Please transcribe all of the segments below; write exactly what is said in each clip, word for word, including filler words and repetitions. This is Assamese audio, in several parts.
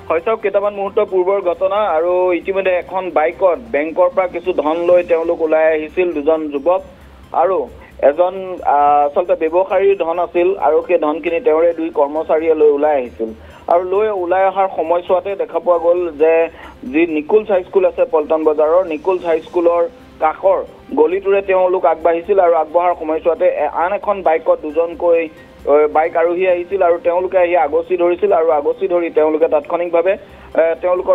হয়তো কেইটামান মুহূৰ্ত পূৰ্বৰ ঘটনা আৰু ইতিমধ্যে এখন বাইকত বেংকৰ পৰা কিছু ধন লৈ তেওঁলোক ওলাই আহিছিল দুজন যুৱক আৰু এজন আচলতে ব্যৱসায়ীৰ ধন আছিল আৰু সেই ধনখিনি তেওঁৰে দুই কৰ্মচাৰীয়ে লৈ ওলাই আহিছিল আৰু লৈ ওলাই অহাৰ সময়ছোৱাতে দেখা পোৱা গ'ল যে যি নিকুলছ হাইস্কুল আছে পল্টন বজাৰৰ নিকুলছ হাইস্কুলৰ কাষৰ গলিটোৰে তেওঁলোক আগবাঢ়িছিল আৰু আগবঢ়াৰ সময়ছোৱাতে আন এখন বাইকত দুজনকৈ বাইক আৰোহী আহিছিল আৰু তেওঁলোকে আহি আগচি ধৰিছিল আৰু আগচি ধৰি তেওঁলোকে তাৎক্ষণিকভাৱে তেওঁলোকৰ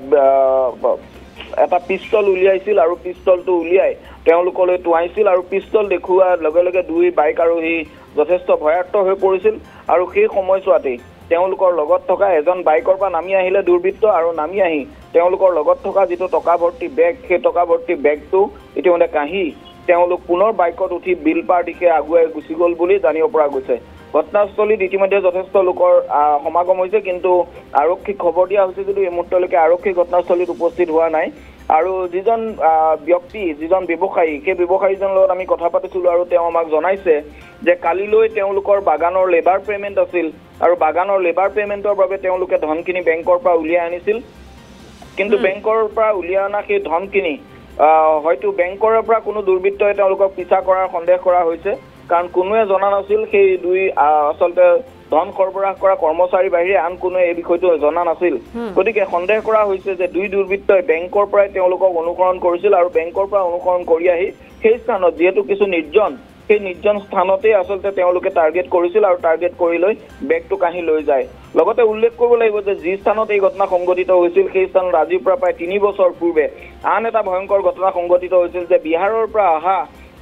এটা পিস্তল উলিয়াইছিল আৰু পিস্তলটো উলিয়াই তেওঁলোকলৈ টুৱাইছিল আৰু পিস্তল দেখুৱাৰ লগে লগে দুই বাইক আৰোহী যথেষ্ট ভয়াক্ত হৈ পৰিছিল আৰু সেই সময়ছোৱাতেই তেওঁলোকৰ লগত থকা এজন বাইকৰ পৰা নামি আহিলে দুৰ্বৃত্ত আৰু নামি আহি তেওঁলোকৰ লগত থকা যিটো টকা ভৰ্তি বেগ সেই টকা ভৰ্তি বেগটো ইতিমধ্যে কাঢ়ি তেওঁলোক পুনৰ বাইকত উঠি বিলপাৰ দিশে আগুৱাই গুচি গ'ল বুলি জানিব পৰা গৈছে ঘটনাস্থলীত ইতিমধ্যে যথেষ্ট লোকৰ সমাগম হৈছে কিন্তু আৰক্ষীক খবৰ দিয়া হৈছে যদিও এই মুহূৰ্তলৈকে আৰক্ষী ঘটনাস্থলীত উপস্থিত হোৱা নাই আৰু যিজন ব্যক্তি যিজন ব্যৱসায়ী সেই ব্যৱসায়ীজনৰ লগত আমি কথা পাতিছিলোঁ আৰু তেওঁ আমাক জনাইছে যে কালিলৈ তেওঁলোকৰ বাগানৰ লেবাৰ পেমেণ্ট আছিল আৰু বাগানৰ লেবাৰ পেমেণ্টৰ বাবে তেওঁলোকে ধনখিনি বেংকৰ পৰা উলিয়াই আনিছিল কিন্তু বেংকৰ পৰা উলিয়াই অনা সেই ধনখিনি হয়তো বেংকৰ পৰা কোনো দুৰ্বৃত্তই তেওঁলোকক পিছা কৰাৰ সন্দেহ কৰা হৈছে কাৰণ কোনোৱে জনা নাছিল সেই দুই আচলতে ধন সৰবৰাহ কৰা কৰ্মচাৰীৰ বাহিৰে আন কোনোৱে এই বিষয়টো জনা নাছিল গতিকে সন্দেহ কৰা হৈছে যে দুই দুৰ্বৃত্তই বেংকৰ পৰাই তেওঁলোকক অনুসৰণ কৰিছিল আৰু বেংকৰ পৰা অনুসৰণ কৰি আহি সেই স্থানত যিহেতু কিছু নিৰ্জন সেই নিৰ্জন স্থানতেই আচলতে তেওঁলোকে টাৰ্গেট কৰিছিল আৰু টাৰ্গেট কৰি লৈ বেগটো কাঢ়ি লৈ যায় লগতে উল্লেখ কৰিব লাগিব যে যি স্থানত এই ঘটনা সংঘটিত হৈছিল সেই স্থানত আজিৰ পৰা প্ৰায় তিনি বছৰ পূৰ্বে আন এটা ভয়ংকৰ ঘটনা সংঘটিত হৈছিল যে বিহাৰৰ পৰা অহা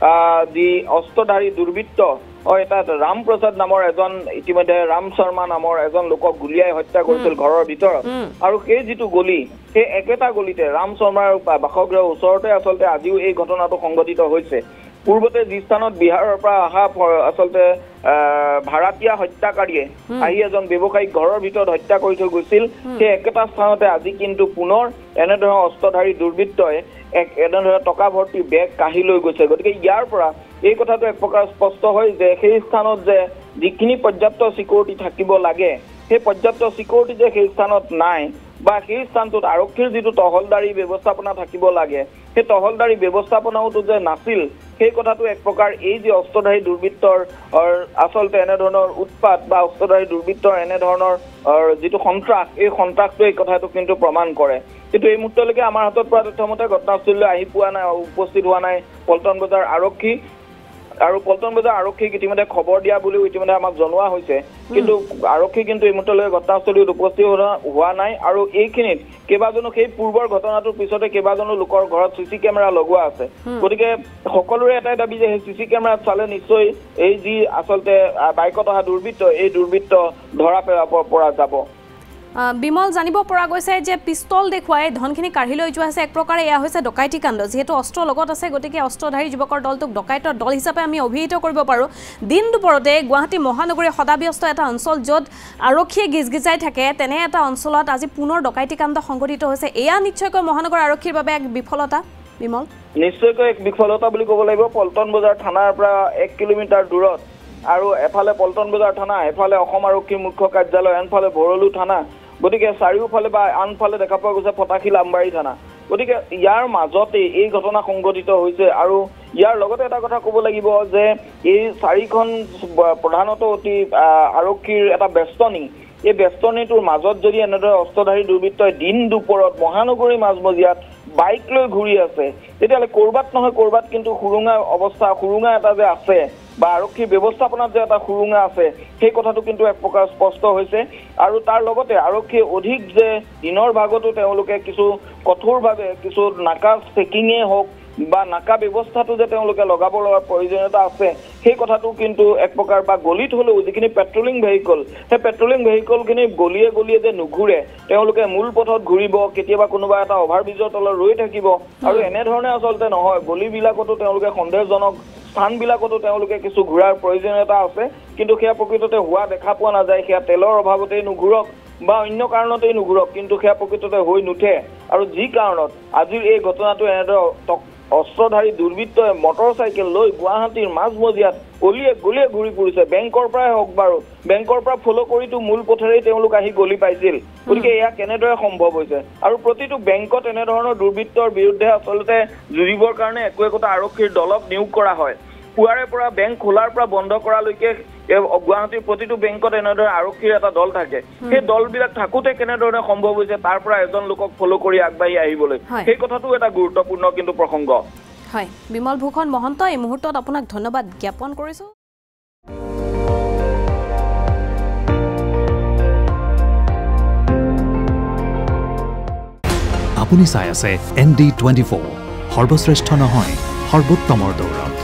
যি অস্ত্ৰধাৰী দুৰ্বৃত্ত এটা ৰাম প্ৰসাদ নামৰ এজন ইতিমধ্যে ৰাম শৰ্মা নামৰ এজন লোকক গুলিয়াই হত্যা কৰিছিল ঘৰৰ ভিতৰত আৰু সেই যিটো গলি সেই একেটা গলিতে ৰাম শৰ্মাৰ বাসগৃহৰ ওচৰতে আচলতে আজিও এই ঘটনাটো সংঘটিত হৈছে পূৰ্বতে যি স্থানত বিহাৰৰ পৰা অহা আচলতে ভাড়াতীয়া হত্যাকাৰীয়ে আহি এজন ব্যৱসায়িক ঘৰৰ ভিতৰত হত্যা কৰি থৈ গৈছিল সেই একেটা স্থানতে আজি কিন্তু পুনৰ এনেধৰণৰ অস্ত্ৰধাৰী দুৰ্বৃত্তই এক এনেধৰণৰ টকা ভৰ্তি বেগ কাঢ়ি লৈ গৈছে গতিকে ইয়াৰ পৰা এই কথাটো এক প্ৰকাৰ স্পষ্ট হয় যে সেই স্থানত যে যিখিনি পৰ্যাপ্ত চিকিউৰিটি থাকিব লাগে সেই পৰ্যাপ্ত চিকিউৰিটি যে সেই স্থানত নাই বা সেই স্থানটোত আৰক্ষীৰ যিটো তহলদাৰী ব্যৱস্থাপনা থাকিব লাগে সেই তহলদাৰী ব্যৱস্থাপনাওটো যে নাছিল সেই কথাটো এক প্ৰকাৰ এই যে অস্ত্ৰধাৰী দুৰ্বৃত্তৰ আচলতে এনেধৰণৰ উৎপাত বা অস্ত্ৰধাৰী দুৰ্বৃত্তৰ এনেধৰণৰ যিটো সন্ত্ৰাস এই সন্ত্ৰাসটো এই কথাটো কিন্তু প্ৰমাণ কৰে কিন্তু এই মুহূৰ্তলৈকে আমাৰ হাতত পৰা তথ্যমতে ঘটনাস্থলীলৈ আহি পোৱা নাই উপস্থিত হোৱা নাই পল্টন বজাৰ আৰক্ষী আৰু পল্টন বজাৰ আৰক্ষীক ইতিমধ্যে খবৰ দিয়া বুলিও ইতিমধ্যে আমাক জনোৱা হৈছে কিন্তু আৰক্ষী কিন্তু এই মুহূৰ্তলৈকে ঘটনাস্থলীত উপস্থিত হোৱা নাই আৰু এইখিনিত কেইবাজনো সেই পূৰ্বৰ ঘটনাটোৰ পিছতে কেইবাজনো লোকৰ ঘৰত চিচি কেমেৰা লগোৱা আছে গতিকে সকলোৰে এটাই দাবী যে সেই চিচি কেমেৰাত চালে নিশ্চয় এই যি আচলতে বাইকত অহা দুৰ্বৃত্ত এই দুৰ্বৃত্ত ধৰা পেলাব পৰা যাব বিমল জানিব পৰা গৈছে যে পিস্তল দেখুৱাই ধনখিনি কাঢ়ি লৈ যোৱা হৈছে এক প্ৰকাৰে এয়া হৈছে ডকাইতি কাণ্ড যিহেতু অস্ত্ৰ লগত আছে গতিকে অস্ত্ৰধাৰী যুৱকৰ দলটোক ডকাইতৰ দল হিচাপে আমি অভিহিত কৰিব পাৰোঁ দিন দুপৰতে গুৱাহাটী মহানগৰীৰ সদাব্যস্ত এটা অঞ্চল য'ত আৰক্ষীয়ে গিজগিজাই থাকে তেনে এটা অঞ্চলত আজি পুনৰ ডকাইতি কাণ্ড সংঘটিত হৈছে এয়া নিশ্চয়কৈ মহানগৰ আৰক্ষীৰ বাবে এক বিফলতা বিমল নিশ্চয়কৈ এক বিফলতা বুলি ক'ব লাগিব পল্টন বজাৰ থানাৰ পৰা এক কিলোমিটাৰ দূৰত আৰু এফালে পল্টন বজাৰ থানা এফালে অসম আৰক্ষীৰ মুখ্য কাৰ্যালয় আনফালে ভৰলু থানা গতিকে চাৰিওফালে বা আনফালে দেখা পোৱা গৈছে ফটাশিল আমবাৰী থানা গতিকে ইয়াৰ মাজতে এই ঘটনা সংঘটিত হৈছে আৰু ইয়াৰ লগতে এটা কথা ক'ব লাগিব যে এই চাৰিখন প্ৰধানত অতি আৰক্ষীৰ এটা বেষ্টনী এই বেষ্টনীটোৰ মাজত যদি এনেদৰে অস্ত্ৰধাৰী দুৰ্বৃত্তই দিন দুপৰত মহানগৰীৰ মাজমজিয়াত বাইক লৈ ঘূৰি আছে তেতিয়াহ'লে ক'ৰবাত নহয় ক'ৰবাত কিন্তু সুৰুঙা অৱস্থা সুৰুঙা এটা যে আছে বা আৰক্ষীৰ ব্যৱস্থাপনাত যে এটা সুৰুঙা আছে সেই কথাটো কিন্তু এক প্ৰকাৰ স্পষ্ট হৈছে আৰু তাৰ লগতে আৰক্ষীয়ে অধিক যে দিনৰ ভাগতো তেওঁলোকে কিছু কঠোৰভাৱে কিছু নাকা চেকিঙে হওক বা নাকা ব্যৱস্থাটো যে তেওঁলোকে লগাব লগাৰ প্ৰয়োজনীয়তা আছে সেই কথাটো কিন্তু এক প্ৰকাৰ বা গলিত হ'লেও যিখিনি পেট্ৰলিং ভেহিকল সেই পেট্ৰলিং ভেহিকলখিনি গলিয়ে গলিয়ে যে নুঘূৰে তেওঁলোকে মূল পথত ঘূৰিব কেতিয়াবা কোনোবা এটা অভাৰব্ৰিজৰ তলত ৰৈ থাকিব আৰু এনেধৰণে আচলতে নহয় গলিবিলাকতো তেওঁলোকে সন্দেহজনক স্থানবিলাকতো তেওঁলোকে কিছু ঘূৰাৰ প্ৰয়োজনীয়তা আছে কিন্তু সেয়া প্ৰকৃততে হোৱা দেখা পোৱা নাযায় সেয়া তেলৰ অভাৱতেই নুঘূৰক বা অন্য কাৰণতেই নুঘূৰক কিন্তু সেয়া প্ৰকৃততে হৈ নুঠে আৰু যি কাৰণত আজিৰ এই ঘটনাটো এনেদৰে অস্ত্ৰধাৰী দুৰ্বৃত্তই মটৰচাইকেল লৈ গুৱাহাটীৰ মাজমজিয়াত অলিয়ে গলিয়ে ঘূৰি ফুৰিছে বেংকৰ পৰাই হওক বাৰু বেংকৰ পৰা ফ'ল' কৰিতো মূল পথেৰেই তেওঁলোক আহি গলি পাইছিল গতিকে এয়া কেনেদৰে সম্ভৱ হৈছে আৰু প্ৰতিটো বেংকত এনেধৰণৰ দুৰ্বৃত্তৰ বিৰুদ্ধে আচলতে যুঁজিবৰ কাৰণে একো একোটা আৰক্ষীৰ দলক নিয়োগ কৰা হয় পুৱাৰে পৰা বেংক খোলাৰ পৰা বন্ধ কৰালৈকে গুৱাহাটীৰ প্ৰতিটো বেংকত এনেদৰে আৰক্ষীৰ এটা দল থাকে সেই দলবিলাক থাকোঁতে কেনেধৰণে সম্ভৱ হৈছে তাৰ পৰা এজন লোকক ফ'ল' কৰি আগবাঢ়ি আহিবলৈ সেই কথাটো এটা গুৰুত্বপূৰ্ণ কিন্তু প্ৰসংগ হয় বিমল ভূষণ মহন্ত এই মুহূৰ্তত আপোনাক ধন্যবাদ জ্ঞাপন কৰিছোঁ আপুনি চাই আছে এন ডি টুৱেণ্টি ফ'ৰ সৰ্বশ্ৰেষ্ঠ নহয় সৰ্বোত্তমৰ দৌৰ